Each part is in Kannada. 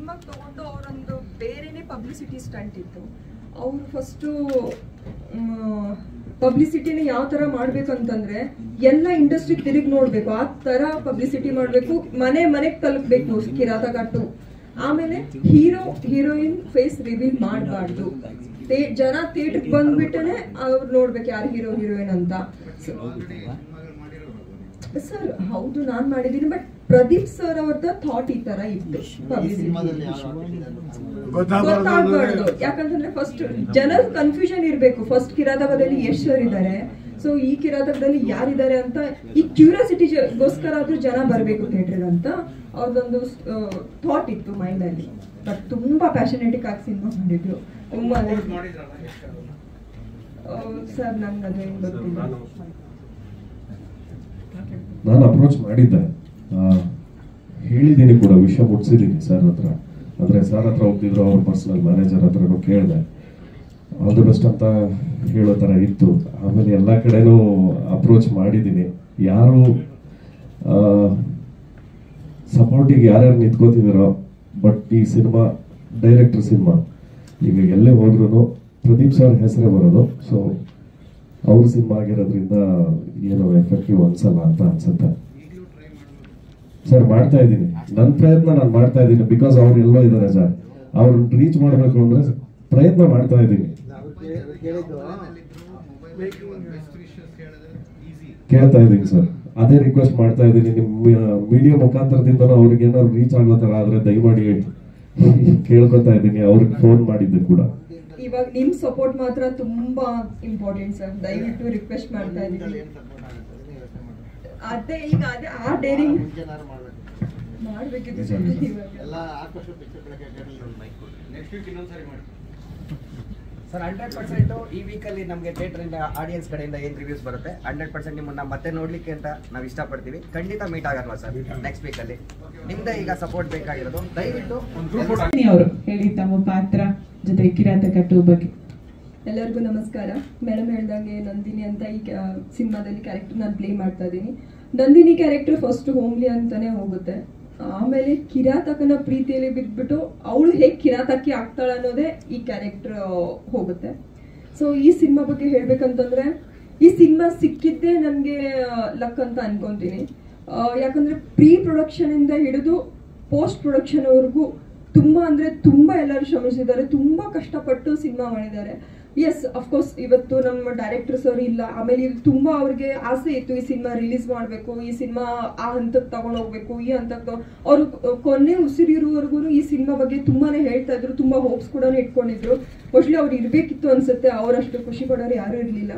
ಸಿನಿಮಾಗೆ ತಗೊಂಡು ಅವರೊಂದು ಬೇರೆನೇ ಪಬ್ಲಿಸಿಟಿ ಸ್ಟಂಟ್ ಇತ್ತು. ಅವರು ಫಸ್ಟು ಪಬ್ಲಿಸಿಟಿನ ಯಾವ ಥರ ಮಾಡ್ಬೇಕಂತಂದ್ರೆ ಎಲ್ಲ ಇಂಡಸ್ಟ್ರಿಗೆ ತಿರುಗಿ ನೋಡಬೇಕು, ಆ ಥರ ಪಬ್ಲಿಸಿಟಿ ಮಾಡಬೇಕು, ಮನೆಗೆ ತಲುಪಬೇಕು ಕಿರಾತಕ 2. ಆಮೇಲೆ ಹೀರೋಯಿನ್ ಫೇಸ್ ರಿವೀಲ್ ಮಾಡಬಾರ್ದು, ಜನ ಥಿಯೇಟರ್ಗೆ ಬಂದ್ಬಿಟ್ಟನೆ ಅವ್ರು ನೋಡ್ಬೇಕು ಯಾರು ಹೀರೋಯಿನ್ ಅಂತ. ಸರ್ ಹೌದು ನಾನು ಮಾಡಿದ್ದೀನಿ, ಬಟ್ ಪ್ರದೀಪ್ ಸರ್ ಅವ್ರದ ಥಾಟ್ ಈ ತರ ಇತ್ತು, ಗೊತ್ತಾಗಬಾರ್ದು. ಯಾಕಂತಂದ್ರೆ ಫಸ್ಟ್ ಜನರ ಕನ್ಫ್ಯೂಷನ್ ಇರಬೇಕು, ಫಸ್ಟ್ ಕಿರಾತಕದಲ್ಲಿ ಎಷ್ಟು ಸರ್ ಇದ್ದಾರೆ, ಸೊ ಈ ಕಿರಾತಕದಲ್ಲಿ ಯಾರಿದ್ದಾರೆ ಅಂತ ಈ ಕ್ಯೂರಿಯಾಸಿಟಿಗೋಸ್ಕರ ಆದ್ರೂ ಜನ ಬರಬೇಕು ಥಿಯೇಟರ್ ಅಂತ ಅವ್ರದೊಂದು ಥಾಟ್ ಇತ್ತು ಮೈಂಡ್ ಅಲ್ಲಿ. ಬಟ್ ತುಂಬಾ ಪ್ಯಾಷನೇಟಿಕ್ ಆಗಿ ಸಿನಿಮಾ ಮಾಡಿದ್ರು. ತುಂಬಾ ಸರ್ ನಂಗೆ ಅದೇನು ಗೊತ್ತಿಲ್ಲ, ನಾನು ಅಪ್ರೋಚ್ ಮಾಡಿದ್ದೆ, ಹೇಳಿದ್ದೀನಿ ಕೂಡ, ವಿಷಯ ಮುಟ್ಸಿದ್ದೀನಿ ಸರ್ ಹತ್ರ. ಆದರೆ ಸರ್ ಹತ್ರ ಹೋಗ್ತಿದ್ರು, ಅವ್ರ ಪರ್ಸನಲ್ ಮ್ಯಾನೇಜರ್ ಹತ್ರನೂ ಕೇಳಿದೆ, ಆಲ್ ದಿ ಬೆಸ್ಟ್ ಅಂತ ಹೇಳೋ ಥರ ಇತ್ತು. ಆಮೇಲೆ ಎಲ್ಲ ಕಡೆನೂ ಅಪ್ರೋಚ್ ಮಾಡಿದ್ದೀನಿ, ಯಾರು ಸಪೋರ್ಟಿಗೆ ಯಾರ್ಯಾರು ನಿಂತ್ಕೋತಿದ್ದಾರೋ. ಬಟ್ ಈ ಸಿನಿಮಾ ಡೈರೆಕ್ಟರ್ ಸಿನಿಮಾ ಈಗ ಎಲ್ಲೇ ಹೋದ್ರೂ ಪ್ರದೀಪ್ ಸರ್ ಹೆಸರೇ ಬರೋದು. ಸೊ ಅವ್ರ ಸಿನಿಮಾ ಆಗಿರೋದ್ರಿಂದ ಏನೋ ಎಫೆಕ್ಟಿವ್ ಅನ್ಸಲ್ಲ ಅಂತ ಅನ್ಸುತ್ತೆ. ಸರ್ ಮಾಡ್ತಾ ಇದ್ದೀನಿ, ನನ್ನ ಪ್ರಯತ್ನ ನಾನು ಮಾಡ್ತಾ ಇದ್ದೀನಿ. ಬಿಕಾಸ್ ಅವ್ರು ಎಲ್ಲೋ ಇದ್ದಾರೆ ಸರ್, ಅವ್ರನ್ನ ರೀಚ್ ಮಾಡಬೇಕು ಅಂದ್ರೆ ಪ್ರಯತ್ನ ಮಾಡ್ತಾ ಇದ್ದೀನಿ. ಕೇಳ್ತಾ ಇದ್ದೀನಿ ಸರ್, ಅದೇ ರಿಕ್ವೆಸ್ಟ್ ಮಾಡ್ತಾ ಇದ್ದೀನಿ. ನಿಮ್ಮ ಮೀಡಿಯಾ ಮುಖಾಂತರದಿಂದನೂ ಅವ್ರಿಗೆ ಏನಾದ್ರು ರೀಚ್ ಆಗೋ ಥರ ಆದರೆ ದಯಮಾಡಿ ಕೇಳ್ಕೊತಾ ಇದ್ದೀನಿ. ಅವ್ರಿಗೆ ಫೋನ್ ಮಾಡಿದ್ದೆ ಕೂಡ. ಇವಾಗ ನಿಮ್ ಸಪೋರ್ಟ್ ಮಾತ್ರ ತುಂಬಾ ಇಂಪಾರ್ಟೆಂಟ್ ಸರ್, ದಯವಿಟ್ಟು ರಿಕ್ವೆಸ್ಟ್ ಮಾಡ್ತಾ ಇದ್ದೀನಿ. ಅದೇ ಈಗ ಅದೇ ಆ ಡೇರಿಂಗ್ ಮಾಡ್ಬೇಕಿತ್ತು ಸರ್. ಸರ್ 100% ಈ ವೀಕಲ್ಲಿ ನಮಗೆ ಥಿಯೇಟರಿಂದ ಆಡಿಯನ್ಸ್ ಕಡೆಯಿಂದ ಏನು ರಿವ್ಯೂಸ್ ಬರುತ್ತೆ 100% ನಿಮ್ಮನ್ನ ಮತ್ತೆ ನೋಡ್ಲಿಕ್ಕೆ ಅಂತ ನಾವು ಇಷ್ಟಪಡ್ತೀವಿ. ಖಂಡಿತ ಮೀಟ್ ಆಗಲ್ವಾ ಸರ್ ನೆಕ್ಸ್ಟ್ ವೀಕಲ್ಲಿ? ನಿಮ್ದೇ ಈಗ ಸಪೋರ್ಟ್ ಬೇಕಾಗಿರೋದು, ದಯವಿಟ್ಟು ಅವರು ಹೇಳಿ ತಮ್ಮ ಪಾತ್ರ ಜೊತೆ ಕಿರಾತಕ 2 ಬಗ್ಗೆ. ಎಲ್ಲರಿಗೂ ನಮಸ್ಕಾರ. ಮೇಡಮ್ ಹೇಳ್ದಂಗೆ ನಂದಿನಿ ಅಂತ ಈ ಸಿನಿಮಾದಲ್ಲಿ ಕ್ಯಾರೆಕ್ಟರ್ ನಾನು ಪ್ಲೇ ಮಾಡ್ತಾ ಇದ್ದೀನಿ. ನಂದಿನಿ ಕ್ಯಾರೆಕ್ಟರ್ ಫಸ್ಟ್ ಹೋಮ್ಲಿ ಅಂತಾನೆ ಹೋಗುತ್ತೆ, ಆಮೇಲೆ ಕಿರಾತಕನ ಪ್ರೀತಿಯಲ್ಲಿ ಬಿದ್ಬಿಟ್ಟು ಅವಳು ಹೇಗೆ ಕಿರಾತಕಿ ಆಗ್ತಾಳೆ ಅನ್ನೋದೇ ಈ ಕ್ಯಾರೆಕ್ಟರ್ ಹೋಗುತ್ತೆ. ಸೊ ಈ ಸಿನಿಮಾ ಬಗ್ಗೆ ಹೇಳ್ಬೇಕಂತಂದ್ರೆ ಈ ಸಿನಿಮಾ ಸಿಕ್ಕಿದ್ದೇ ನನಗೆ ಲಕ್ ಅಂತ ಅನ್ಕೊಂತೀನಿ. ಯಾಕಂದ್ರೆ ಪ್ರೀ ಪ್ರೊಡಕ್ಷನ್ ಇಂದ ಹಿಡಿದು ಪೋಸ್ಟ್ ಪ್ರೊಡಕ್ಷನ್ ವರೆಗೂ ತುಂಬಾ ಅಂದ್ರೆ ತುಂಬಾ ಎಲ್ಲರೂ ಶ್ರಮಿಸಿದ್ದಾರೆ, ತುಂಬಾ ಕಷ್ಟಪಟ್ಟು ಸಿನಿಮಾ ಮಾಡಿದ್ದಾರೆ. ಎಸ್ ಅಫ್ಕೋರ್ಸ್ ಇವತ್ತು ನಮ್ಮ ಡೈರೆಕ್ಟರ್ಸ್ ಅವರು ಇಲ್ಲ, ಆಮೇಲೆ ತುಂಬಾ ಅವ್ರಿಗೆ ಆಸೆ ಇತ್ತು ಈ ಸಿನಿಮಾ ರಿಲೀಸ್ ಮಾಡಬೇಕು, ಈ ಸಿನಿಮಾ ಆ ಹಂತಕ್ಕೆ ತಗೊಂಡೋಗ್ಬೇಕು, ಈ ಹಂತಕ್ಕೆ ಅವರು ಕೊನೆ ಉಸಿರಿರುವವರೆಗೂ ಈ ಸಿನಿಮಾ ಬಗ್ಗೆ ತುಂಬಾನೇ ಹೇಳ್ತಾ ಇದ್ರು, ತುಂಬಾ ಹೋಪ್ಸ್ ಕೂಡ ಇಟ್ಕೊಂಡಿದ್ರು. ಮೋಸ್ಟ್ಲಿ ಅವ್ರು ಇರ್ಬೇಕಿತ್ತು ಅನ್ಸುತ್ತೆ, ಅವರಷ್ಟು ಖುಷಿ ಪಡೋರು ಯಾರು ಇರಲಿಲ್ಲ.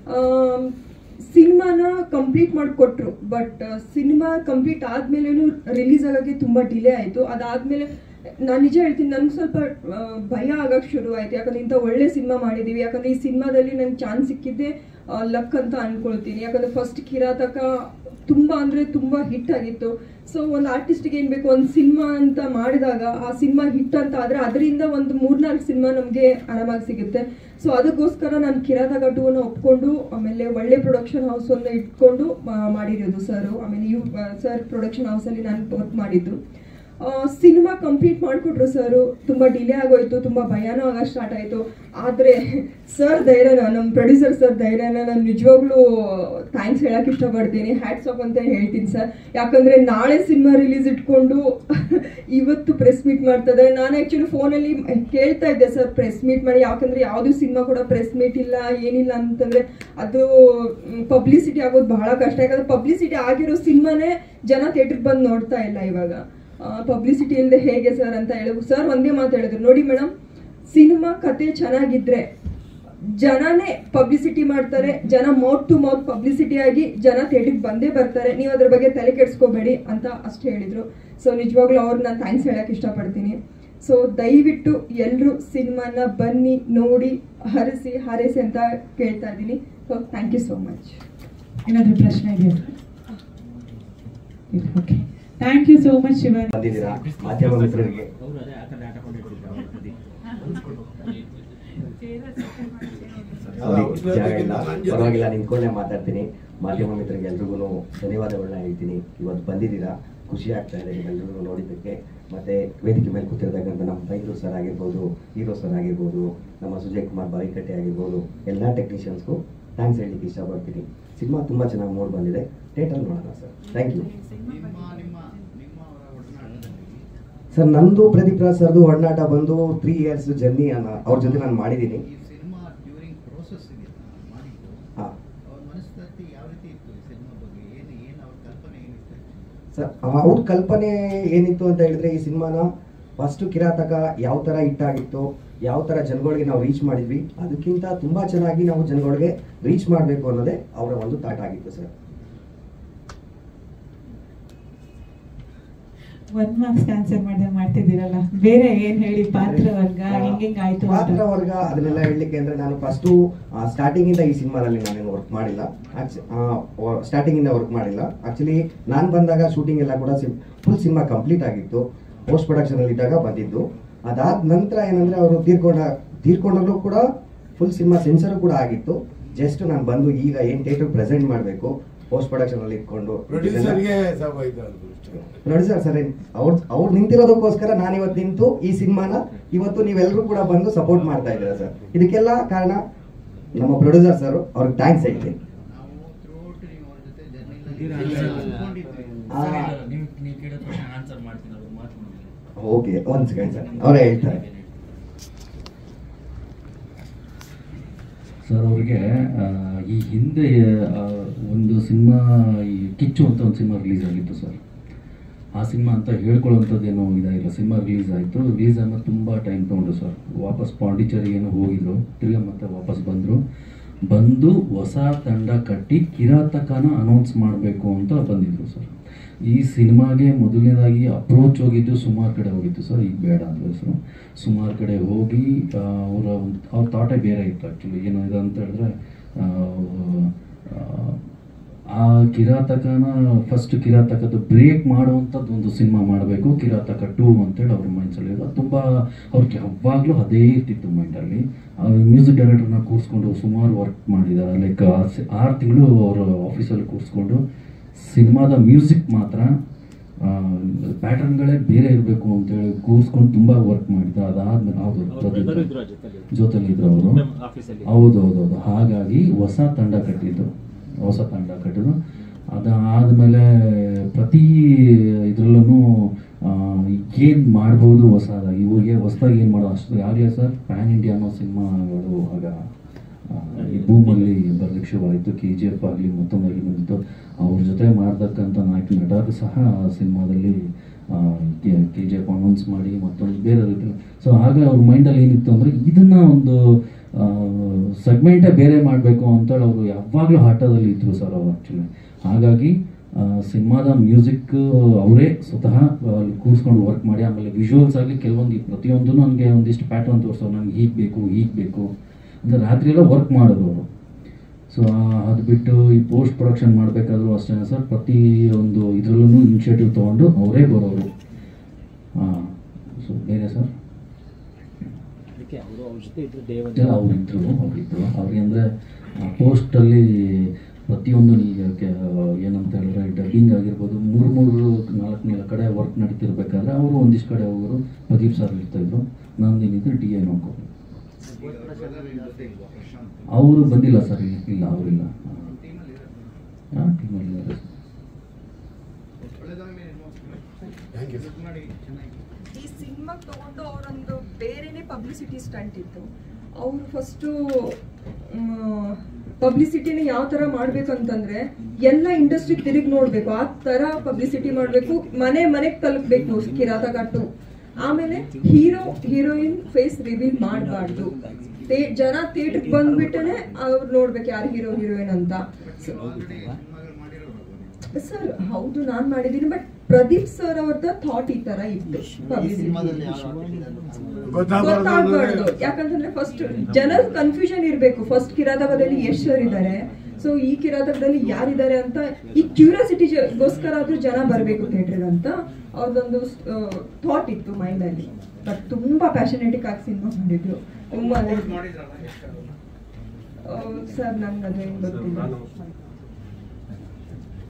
ಸಿನಿಮಾನ ಕಂಪ್ಲೀಟ್ ಮಾಡಿಕೊಟ್ರು, ಬಟ್ ಸಿನಿಮಾ ಕಂಪ್ಲೀಟ್ ಆದ್ಮೇಲೆನೂ ರಿಲೀಸ್ ಆಗೋಕ್ಕೆ ತುಂಬಾ ಡಿಲೇ ಆಯಿತು. ಅದಾದ್ಮೇಲೆ ನಾನು ನಿಜ ಹೇಳ್ತೀನಿ, ನನ್ಗೆ ಸ್ವಲ್ಪ ಭಯ ಆಗಕ್ಕೆ ಶುರು ಆಯ್ತು. ಯಾಕಂದ್ರೆ ಇಂಥ ಒಳ್ಳೆ ಸಿನಿಮಾ ಮಾಡಿದ್ದೀವಿ, ಯಾಕಂದ್ರೆ ಈ ಸಿನಿಮಾದಲ್ಲಿ ನಂಗೆ ಚಾನ್ಸ್ ಸಿಕ್ಕಿದ್ದೆ ಲಕ್ ಅಂತ ಅನ್ಕೊಳ್ತೀನಿ. ಯಾಕಂದ್ರೆ ಫಸ್ಟ್ ಕಿರಾತಕ ತುಂಬಾ ಅಂದ್ರೆ ತುಂಬಾ ಹಿಟ್ ಆಗಿತ್ತು. ಸೊ ಒಂದು ಆರ್ಟಿಸ್ಟ್ಗೆ ಏನ್ ಬೇಕು, ಒಂದು ಸಿನಿಮಾ ಅಂತ ಮಾಡಿದಾಗ ಆ ಸಿನಿಮಾ ಹಿಟ್ ಅಂತ ಆದ್ರೆ ಅದರಿಂದ ಒಂದು 3-4 ಸಿನಿಮಾ ನಮಗೆ ಆರಾಮಾಗಿ ಸಿಗುತ್ತೆ. ಸೊ ಅದಕ್ಕೋಸ್ಕರ ನಾನು ಕಿರಾತಕ 2ನ ಒಪ್ಕೊಂಡು ಆಮೇಲೆ ಒಳ್ಳೆ ಪ್ರೊಡಕ್ಷನ್ ಹೌಸ್ ಒಂದು ಇಟ್ಕೊಂಡು ಮಾಡಿರೋದು ಸರ್. ಆಮೇಲೆ ಸರ್ ಪ್ರೊಡಕ್ಷನ್ ಹೌಸಲ್ಲಿ ನಾನು ವರ್ಕ್ ಮಾಡಿದ್ದು. ಸಿನಿಮಾ ಕಂಪ್ಲೀಟ್ ಮಾಡಿಕೊಟ್ರು ಸರ್. ತುಂಬ ಡಿಲೇ ಆಗೋಯ್ತು, ತುಂಬ ಭಯನೂ ಆಗ ಸ್ಟಾರ್ಟ್ ಆಯಿತು. ಆದರೆ ಸರ್ ಧೈರ್ಯನ, ನಮ್ಮ ಪ್ರೊಡ್ಯೂಸರ್ ಸರ್ ಧೈರ್ಯನ ನಾನು ನಿಜವಾಗ್ಲೂ ಥ್ಯಾಂಕ್ಸ್ ಹೇಳಕ್ಕೆ ಇಷ್ಟಪಡ್ತೀನಿ, ಹ್ಯಾಟ್ಸ್ ಆಫ್ ಅಂತ ಹೇಳ್ತೀನಿ ಸರ್. ಯಾಕಂದರೆ ನಾಳೆ ಸಿನಿಮಾ ರಿಲೀಸ್ ಇಟ್ಕೊಂಡು ಇವತ್ತು ಪ್ರೆಸ್ ಮೀಟ್ ಮಾಡ್ತದೆ. ನಾನು ಆ್ಯಕ್ಚುಲಿ ಫೋನಲ್ಲಿ ಕೇಳ್ತಾ ಇದ್ದೆ ಸರ್ ಪ್ರೆಸ್ ಮೀಟ್ ಮಾಡಿ, ಯಾಕಂದರೆ ಯಾವುದೂ ಸಿನಿಮಾ ಕೂಡ ಪ್ರೆಸ್ ಮೀಟ್ ಇಲ್ಲ ಏನಿಲ್ಲ ಅಂತಂದರೆ ಅದು ಪಬ್ಲಿಸಿಟಿ ಆಗೋದು ಬಹಳ ಕಷ್ಟ. ಯಾಕಂದರೆ ಪಬ್ಲಿಸಿಟಿ ಆಗಿರೋ ಸಿನಿಮಾನೇ ಜನ ಥಿಯೇಟ್ರಿಗೆ ಬಂದು ನೋಡ್ತಾ ಇಲ್ಲ ಇವಾಗ. ಪಬ್ಲಿಸಿಟಿ ಇಲ್ಲದೆ ಹೇಗೆ ಸರ್ ಅಂತ ಹೇಳಿದ್ರು. ಸರ್ ಒಂದೇ ಮಾತು ಹೇಳಿದ್ರು, ನೋಡಿ ಮೇಡಮ್, ಸಿನಿಮಾ ಕತೆ ಚೆನ್ನಾಗಿದ್ರೆ ಜನನೇ ಪಬ್ಲಿಸಿಟಿ ಮಾಡ್ತಾರೆ, ಜನ ಮೌತ್ ಟು ಮೌತ್ ಪಬ್ಲಿಸಿಟಿ ಆಗಿ ಜನ ಥಿಯೇಟರ್ಗೆ ಬಂದೇ ಬರ್ತಾರೆ, ನೀವು ಅದ್ರ ಬಗ್ಗೆ ತಲೆ ಕೆಡಿಸ್ಕೋಬೇಡಿ ಅಂತ ಅಷ್ಟು ಹೇಳಿದ್ರು. ಸೊ ನಿಜವಾಗ್ಲೂ ಅವ್ರು ನಾನು ಥ್ಯಾಂಕ್ಸ್ ಹೇಳಕ್ಕೆ ಇಷ್ಟಪಡ್ತೀನಿ. ಸೊ ದಯವಿಟ್ಟು ಎಲ್ಲರೂ ಸಿನಿಮಾನ ಬನ್ನಿ ನೋಡಿ ಹಾರೈಸಿ ಅಂತ ಕೇಳ್ತಾ ಇದ್ದೀನಿ. So thank you so much. ಏನಾದರೂ ಪ್ರಶ್ನೆ ಇದೆಯಾ? Okay, thank you so much Shiva. ಬಂದಿದ್ದೀರಾ ಮಾಧ್ಯಮ ಮಿತ್ರರಿಗೆ ಪರವಾಗಿಲ್ಲ, ನಿಂತ್ಕೊಂಡೆ ಮಾತಾಡ್ತೀನಿ. ಮಾಧ್ಯಮ ಮಿತ್ರರಿಗೆ ಎಲ್ರಿಗೂ ಧನ್ಯವಾದಗಳನ್ನ ಹೇಳ್ತೀನಿ. ಇವತ್ತು ಬಂದಿದ್ದೀರಾ, ಖುಷಿ ಆಗ್ತಾ ಇದೆ ನಿಮ್ಮೆಲ್ಲರಿಗೂ ನೋಡಿದ್ದಕ್ಕೆ. ಮತ್ತು ವೇದಿಕೆ ಮೇಲೆ ಕೂತಿರ್ತಕ್ಕಂಥ ನಮ್ಮ ಬೈಂದೂರು ಸರ್ ಆಗಿರ್ಬೋದು, ಹೀರೋ ಸರ್ ಆಗಿರ್ಬೋದು, ನಮ್ಮ ಸುಜಯ್ ಕುಮಾರ್ ಬಾವಿಕಟ್ಟೆ ಆಗಿರ್ಬೋದು, ಎಲ್ಲ ಟೆಕ್ನಿಷಿಯನ್ಸ್ಗೂ ಥ್ಯಾಂಕ್ಸ್ ಹೇಳಲಿಕ್ಕೆ ಇಷ್ಟಪಡ್ತೀನಿ. ಸಿನಿಮಾ ತುಂಬ ಚೆನ್ನಾಗಿ ಮೂಡ್ ಬಂದಿದೆ, ಥಿಯೇಟರ್ ನೋಡೋಣ ಸರ್. Thank you sir. ನಂದು ಪ್ರದೀಪ್ ರಾಜ್ ಸರ್ದು ಒಡನಾಟ ಬಂದು 3 years ಜರ್ನಿ ಅವ್ರ ಜೊತೆ ನಾನು ಮಾಡಿದ್ದೀನಿ. ಸರ್ ಅವ್ರ ಕಲ್ಪನೆ ಏನಿತ್ತು ಅಂತ ಹೇಳಿದ್ರೆ, ಈ ಸಿನಿಮಾನ ಫಸ್ಟು ಕಿರಾತಕ ಯಾವ ಥರ ಹಿಟ್ಟಾಗಿತ್ತು, ಯಾವ ಥರ ಜನಗಳಿಗೆ ನಾವು ರೀಚ್ ಮಾಡಿದ್ವಿ, ಅದಕ್ಕಿಂತ ತುಂಬ ಚೆನ್ನಾಗಿ ನಾವು ಜನಗಳಿಗೆ ರೀಚ್ ಮಾಡಬೇಕು ಅನ್ನೋದೇ ಅವರ ಒಂದು ಥಾಟ್ ಆಗಿತ್ತು ಸರ್. 1 marks ಆನ್ಸರ್ ಮಾಡ್ತಿದ್ದೀರಲ್ಲ, ಬೇರೆ ಏನ್ ಹೇಳಿ ಪಾತ್ರವರ್ಗ ಹೆಂಗಾಯ್ತು? ಪಾತ್ರವರ್ಗ ಅದನ್ನೆಲ್ಲ ಹೇಳಲಿಕ್ಕೆ ಅಂದ್ರೆ, ನಾನು ಫಸ್ಟು ಸ್ಟಾರ್ಟಿಂಗ್ ಇಂದ ಈ ಸಿನಿಮಾದಲ್ಲಿ ನಾನೇನು ವರ್ಕ್ ಮಾಡಿಲ್ಲ. ಸ್ಟಾರ್ಟಿಂಗ್ ಇಂದ ವರ್ಕ್ ಮಾಡಿಲ್ಲ. ಆಕ್ಚುಲಿ ನಾನು ಬಂದಾಗ ಶೂಟಿಂಗ್ ಎಲ್ಲ ಕೂಡ ಫುಲ್ ಸಿನಿಮಾ ಕಂಪ್ಲೀಟ್ ಆಗಿತ್ತು. ಪೋಸ್ಟ್ ಪ್ರೊಡಕ್ಷನ್ ಅಲ್ಲಿ ಇದ್ದಾಗ ಬಂದಿದ್ದು. ಅದಾದ ನಂತರ ಏನಂದ್ರೆ, ಅವರು ತೀರ್ಕೊಂಡಲ್ಲೂ ಕೂಡ ಫುಲ್ ಸಿನಿಮಾ ಸೆನ್ಸರ್ ಕೂಡ ಆಗಿತ್ತು. ಜಸ್ಟ್ ನಾನು ಬಂದು ಈಗ ಏನ್ ಥಿಯೇಟರ್ ಪ್ರೆಸೆಂಟ್ ಮಾಡಬೇಕು ಪೋಸ್ಟ್ ಪ್ರೊಡಕ್ಷನ್ ಅಲ್ಲಿ ಇಟ್ಕೊಂಡು, ಪ್ರೊಡ್ಯೂಸರ್ ಸರ್ ಅವ್ರು ನಿಂತಿರೋದಕ್ಕೋಸ್ಕರ ನಾನು ಇವತ್ತು ನಿಂತು ಈ ಸಿನಿಮಾನ ಇವತ್ತು ನೀವೆಲ್ಲರೂ ಕೂಡ ಬಂದು ಸಪೋರ್ಟ್ ಮಾಡ್ತಾ ಇದ್ದೀರಾ ಸರ್. ಇದಕ್ಕೆಲ್ಲ ಕಾರಣ ನಮ್ಮ ಪ್ರೊಡ್ಯೂಸರ್ ಸರ್, ಅವ್ರಿಗೆ ಥ್ಯಾಂಕ್ಸ್ ಹೇಳ್ತೀನಿ. ಓಕೆ, ಒಂದ್ ಸೆಕೆಂಡ್ ಸರ್, ಅವರೇ ಹೇಳ್ತಾರೆ. ಸರ್ ಅವ್ರಿಗೆ ಈ ಹಿಂದೆ ಒಂದು ಸಿನಿಮಾ, ಈ ಕಿಚ್ಚು ಅಂತ ಒಂದು ಸಿನಿಮಾ ರಿಲೀಸ್ ಆಗಿತ್ತು ಸರ್. ಆ ಸಿನಿಮಾ ಅಂತ ಹೇಳ್ಕೊಳ್ಳೋಂಥದ್ದೇನೋ ಇದಾಗಿಲ್ಲ. ಸಿನಿಮಾ ರಿಲೀಸ್ ಆಯಿತು. ರಿಲೀಸ್ ಆದ್ಮೇಲೆ ತುಂಬ ಟೈಮ್ ತೊಗೊಂಡ್ರು ಸರ್. ವಾಪಸ್ ಪಾಂಡಿಚೇರಿಗೇನೋ ಹೋಗಿದ್ರು, ತಿರ್ಗಾ ಮತ್ತೆ ವಾಪಸ್ ಬಂದು ಹೊಸ ತಂಡ ಕಟ್ಟಿ ಕಿರಾತಕನ ಅನೌನ್ಸ್ ಮಾಡಬೇಕು ಅಂತ ಬಂದಿದ್ರು ಸರ್. ಈ ಸಿನಿಮಾಗೆ ಮೊದಲನೇದಾಗಿ ಅಪ್ರೋಚ್ ಹೋಗಿದ್ದು ಸುಮಾರು ಕಡೆ ಹೋಗಿತ್ತು ಸರ್. ಈಗ ಬೇಡ ಅಂದರೆ ಸರ್, ಸುಮಾರು ಕಡೆ ಹೋಗಿ ಅವ್ರ ಥಾಟೇ ಬೇರೆ ಇತ್ತು ಆ್ಯಕ್ಚುಲಿ. ಏನಿದೆ ಅಂತ ಹೇಳಿದ್ರೆ, ಆ ಕಿರಾತಕನ ಫಸ್ಟ್ ಕಿರಾತಕದ ಬ್ರೇಕ್ ಮಾಡುವಂಥದ್ದು ಒಂದು ಸಿನಿಮಾ ಮಾಡಬೇಕು, ಕಿರಾತಕ 2 ಅಂತೇಳಿ ಅವ್ರ ಮೈಂಡ್ಸಲ್ಲಿ ಅದು ತುಂಬ ಅವ್ರಿಗೆ ಯಾವಾಗಲೂ ಅದೇ ಇರ್ತಿತ್ತು ಮೈಂಡಲ್ಲಿ. ಮ್ಯೂಸಿಕ್ ಡೈರೆಕ್ಟರ್ನ ಕೂರಿಸ್ಕೊಂಡು ಸುಮಾರು ವರ್ಕ್ ಮಾಡಿದ್ದಾರೆ. ಲೈಕ್ 6 ತಿಂಗಳು ಅವರು ಆಫೀಸಲ್ಲಿ ಕೂರಿಸ್ಕೊಂಡು ಸಿನಿಮಾದ ಮ್ಯೂಸಿಕ್ ಮಾತ್ರ ಪ್ಯಾಟರ್ನ್ಗಳೇ ಬೇರೆ ಇರಬೇಕು ಅಂತೇಳಿ ಕೂರಿಸ್ಕೊಂಡು ತುಂಬ ವರ್ಕ್ ಮಾಡಿದ್ದಾರೆ. ಅದಾದ್ಮೇಲೆ ಜೊತೆಲಿದ್ರು ಅವರು. ಹೌದೌದು. ಹಾಗಾಗಿ ಹೊಸ ತಂಡ ಕಟ್ಟಿದ್ರು. ಅದಾದಮೇಲೆ ಪ್ರತಿ ಇದರಲ್ಲೂ ಏನು ಮಾಡ್ಬೋದು ಹೊಸದಾಗಿ, ಇವ್ರಿಗೆ ಹೊಸದಾಗಿ ಏನು ಮಾಡೋದು ಅಷ್ಟು ಆಗಲೇ ಸರ್. ಪ್ಯಾನ್ ಇಂಡಿಯಾ ಅನ್ನೋ ಸಿನಿಮಾಗಳು ಆಗ ಈ ಭೂಮಲ್ಲಿ ಬರಲಿಕ್ಕೆ ಶುರುವಾಯಿತು. KGF ಆಗಲಿ ಮತ್ತೊಂದಾಗಲಿ ಬಂದಿತ್ತು. ಅವ್ರ ಜೊತೆ ಮಾಡ್ತಕ್ಕಂಥ ನಾಯಕ ನಟರು ಸಹ ಸಿನಿಮಾದಲ್ಲಿ KGF ಅನೌನ್ಸ್ ಮಾಡಿ ಮತ್ತೊಂದು ಬೇರೆ ರೀತಿ. ಸೊ ಆಗ ಅವ್ರ ಮೈಂಡಲ್ಲಿ ಏನಿತ್ತು ಅಂದರೆ, ಇದನ್ನ ಒಂದು ಸೆಗ್ಮೆಂಟೇ ಬೇರೆ ಮಾಡಬೇಕು ಅಂತೇಳಿ ಅವರು ಯಾವಾಗಲೂ ಆಟದಲ್ಲಿ ಇದ್ರು ಸರ್ ಅವರು ಆ್ಯಕ್ಚುಲಿ. ಹಾಗಾಗಿ ಸಿನಿಮಾದ ಮ್ಯೂಸಿಕ್ ಅವರೇ ಸ್ವತಃ ಕೂರಿಸ್ಕೊಂಡು ವರ್ಕ್ ಮಾಡಿ, ಆಮೇಲೆ ವಿಜುವಲ್ಸ್ ಆಗಲಿ ಕೆಲವೊಂದು ಪ್ರತಿಯೊಂದು ನನಗೆ ಒಂದಿಷ್ಟು ಪ್ಯಾಟರ್ನ್ ತೋರಿಸೋರು, ನನಗೆ ಹೀಗೆ ಬೇಕು ಅಂತ ರಾತ್ರಿ ಎಲ್ಲ ವರ್ಕ್ ಮಾಡೋದು ಅವರು. ಸೊ ಅದು ಬಿಟ್ಟು ಈ ಪೋಸ್ಟ್ ಪ್ರೊಡಕ್ಷನ್ ಮಾಡಬೇಕಾದ್ರೂ ಅಷ್ಟೇ ಸರ್, ಪ್ರತಿಯೊಂದು ಇದರಲ್ಲೂ ಇನಿಷಿಯೇಟಿವ್ ತೊಗೊಂಡು ಅವರೇ ಬರೋರು. ಸೊ ಬೇರೆ ಸರ್ ಅವರಿದ್ರು. ಅವ್ರಿಗೆ ಅಂದರೆ ಪೋಸ್ಟಲ್ಲಿ ಪ್ರತಿಯೊಂದು ಏನಂತ ಹೇಳಿದ್ರೆ, ಡಬ್ಬಿಂಗ್ ಆಗಿರ್ಬೋದು, 3-4 ಕಡೆ ವರ್ಕ್ ನಡೀತಿರ್ಬೇಕಾದ್ರೆ ಅವರು ಒಂದಿಷ್ಟು ಕಡೆ ಹೋಗೋರು. ಪ್ರದೀಪ್ ಸರ್ ಇರ್ತಾಯಿದ್ರು, ನಂದೇನಿದ್ರು DA ನೋಡ್ಕೊಂಡು. ಅವರು ಬಂದಿಲ್ಲ ಸರ್, ಇಲ್ಲ ಅವರಿಲ್ಲ. ಈ ಸಿನಿಮಾ ತಗೊಂಡು ಅವರೊಂದು ಬೇರೆನೇ ಪಬ್ಲಿಸಿಟಿ ಸ್ಟಂಟ್ ಇತ್ತು. ಅವರು ಫಸ್ಟು ಪಬ್ಲಿಸಿಟಿನ ಯಾವ ಥರ ಮಾಡಬೇಕಂತಂದ್ರೆ, ಎಲ್ಲ ಇಂಡಸ್ಟ್ರಿ ತಿರುಗಿ ನೋಡಬೇಕು, ಆ ಥರ ಪಬ್ಲಿಸಿಟಿ ಮಾಡಬೇಕು, ಮನೆಗೆ ತಲುಪಬೇಕು ಕಿರಾತಕ 2. ಆಮೇಲೆ ಹೀರೋಯಿನ್ ಫೇಸ್ ರಿವೀಲ್ ಮಾಡಬಾರ್ದು. ಜನ ಥಿಯೇಟರ್ಗೆ ಬಂದ್ಬಿಟ್ಟನೆ ಅವ್ರು ನೋಡ್ಬೇಕು ಯಾರು ಹೀರೋಯಿನ್ ಅಂತ. ಸರ್ ಹೌದು, ನಾನು ಮಾಡಿದ್ದೀನಿ. ಬಟ್ ಪ್ರದೀಪ್ ಸರ್ ಅವ್ರದ ಥಾಟ್ ಈ ತರ ಇತ್ತು, ಗೊತ್ತಾಗ್ಬಾರ್ದು. ಯಾಕಂತಂದ್ರೆ ಫಸ್ಟ್ ಜನರ ಕನ್ಫ್ಯೂಷನ್ ಇರ್ಬೇಕು, ಫಸ್ಟ್ ಕಿರಾತಕದಲ್ಲಿ ಎಷ್ಟು ಇದ್ದಾರೆ, ಸೊ ಈ ಕಿರಾತಕದಲ್ಲಿ ಯಾರಿದ್ದಾರೆ ಅಂತ ಈ ಕ್ಯೂರಿಯಾಸಿಟಿಗೋಸ್ಕರ ಆದ್ರೂ ಜನ ಬರ್ಬೇಕು ಥಿಯೇಟರ್ ಅಂತ ಅವ್ರದೊಂದು ಥಾಟ್ ಇತ್ತು ಮೈಂಡ್ ಅಲ್ಲಿ. ಬಟ್ ತುಂಬಾ ಪ್ಯಾಷನೇಟಿಕ್ ಆಗಿ ಸಿನಿಮಾ ಮಾಡಿದ್ರು. ತುಂಬಾ ಸರ್ ನನ್ಗೆ ಅದೇನು ಗೊತ್ತಿಲ್ಲ.